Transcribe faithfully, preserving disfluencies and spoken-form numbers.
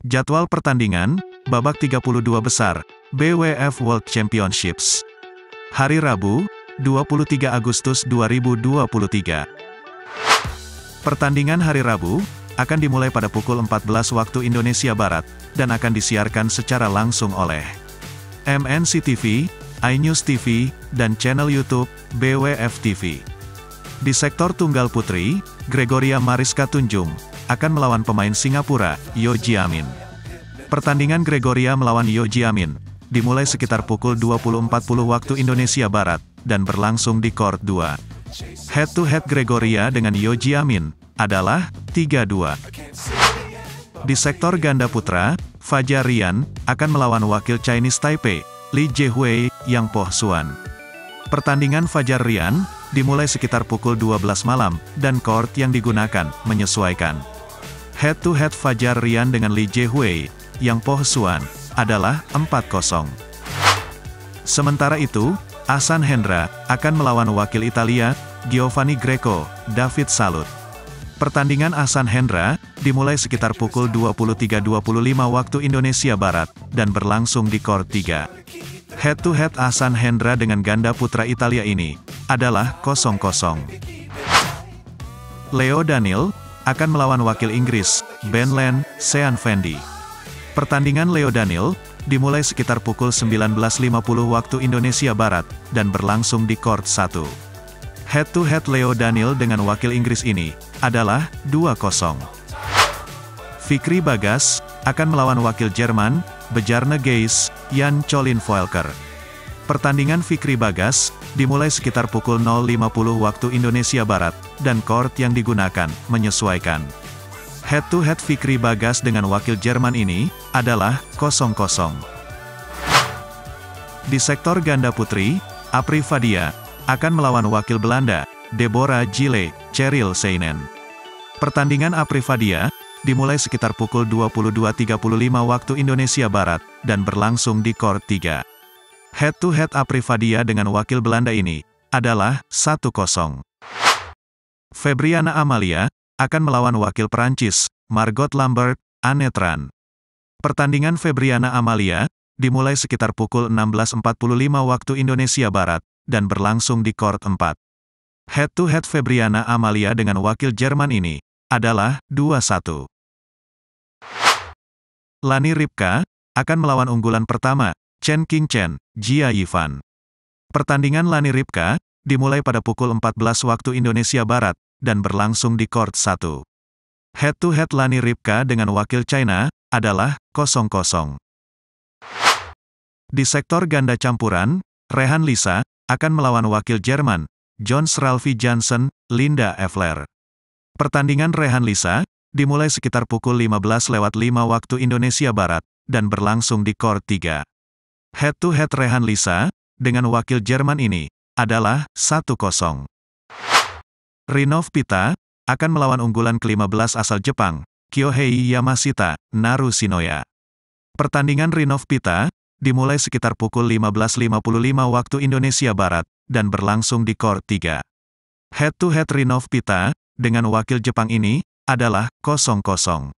Jadwal pertandingan, babak tiga puluh dua besar, B W F World Championships. Hari Rabu, dua puluh tiga Agustus dua ribu dua puluh tiga. Pertandingan hari Rabu, akan dimulai pada pukul empat belas waktu Indonesia Barat, dan akan disiarkan secara langsung oleh M N C T V, iNews T V, dan channel YouTube, B W F T V. Di sektor tunggal putri, Gregoria Mariska Tunjung, akan melawan pemain Singapura, Yeo Jia-min. Pertandingan Gregoria melawan Yeo Jia-min, dimulai sekitar pukul dua puluh empat puluh waktu Indonesia Barat, dan berlangsung di court dua. Head-to-head Gregoria dengan Yeo Jia-min, adalah tiga dua. Di sektor ganda putra, Fajar Rian, akan melawan wakil Chinese Taipei, Li Jiehui, Yang Po Xuan. Pertandingan Fajar Rian, dimulai sekitar pukul dua belas malam, dan court yang digunakan, menyesuaikan. Head-to-head Fajar Rian dengan Li Jiehui, Yang Po Xuan, adalah empat kosong. Sementara itu, Ahsan Hendra, akan melawan wakil Italia, Giovanni Greco, David Salut. Pertandingan Ahsan Hendra, dimulai sekitar pukul dua puluh tiga dua puluh lima waktu Indonesia Barat, dan berlangsung di court tiga. Head-to-head Ahsan Hendra dengan ganda putra Italia ini, adalah kosong kosong. Leo Daniel, akan melawan wakil Inggris, Ben Len, Sean Fendi. Pertandingan Leo Daniel, dimulai sekitar pukul sembilan belas lima puluh waktu Indonesia Barat, dan berlangsung di court satu. Head-to-head Leo Daniel dengan wakil Inggris ini, adalah dua kosong. Fikri Bagas, akan melawan wakil Jerman, Bjarne Geis, Jan Colin Voelker. Pertandingan Fikri Bagas, dimulai sekitar pukul nol lima puluh waktu Indonesia Barat, dan court yang digunakan, menyesuaikan. Head-to-head Fikri Bagas dengan wakil Jerman ini, adalah kosong kosong. Di sektor ganda putri, Apri Fadia, akan melawan wakil Belanda, Deborah Gile, Cheryl Seinen. Pertandingan Apri Fadia, dimulai sekitar pukul dua puluh dua tiga puluh lima waktu Indonesia Barat, dan berlangsung di court tiga. Head-to-head Apri Fadia dengan wakil Belanda ini, adalah satu kosong. Febriana Amalia, akan melawan wakil Perancis, Margot Lambert, Anne Tran. Pertandingan Febriana Amalia, dimulai sekitar pukul enam belas empat puluh lima waktu Indonesia Barat, dan berlangsung di court empat. Head-to-head Febriana Amalia dengan wakil Jerman ini, adalah dua satu. Lani Ripka, akan melawan unggulan pertama, Chen Qingchen, Jia Yifan. Pertandingan Lani Ripka, dimulai pada pukul empat belas waktu Indonesia Barat, dan berlangsung di court satu. Head-to-head Lani Ripka dengan wakil China, adalah kosong kosong. Di sektor ganda campuran, Rehan Lisa, akan melawan wakil Jerman, John Ralphie Jansen, Linda Evler. Pertandingan Rehan Lisa, dimulai sekitar pukul lima belas lewat lima waktu Indonesia Barat, dan berlangsung di court tiga. Head-to-head Rehan Lisa, dengan wakil Jerman ini, adalah satu kosong. Rinov Pita, akan melawan unggulan ke lima belas asal Jepang, Kyohei Yamashita, Naru Shinoya. Pertandingan Rinov Pita, dimulai sekitar pukul lima belas lima puluh lima waktu Indonesia Barat, dan berlangsung di court tiga. Head-to-head Rinov Pita, dengan wakil Jepang ini, adalah kosong kosong.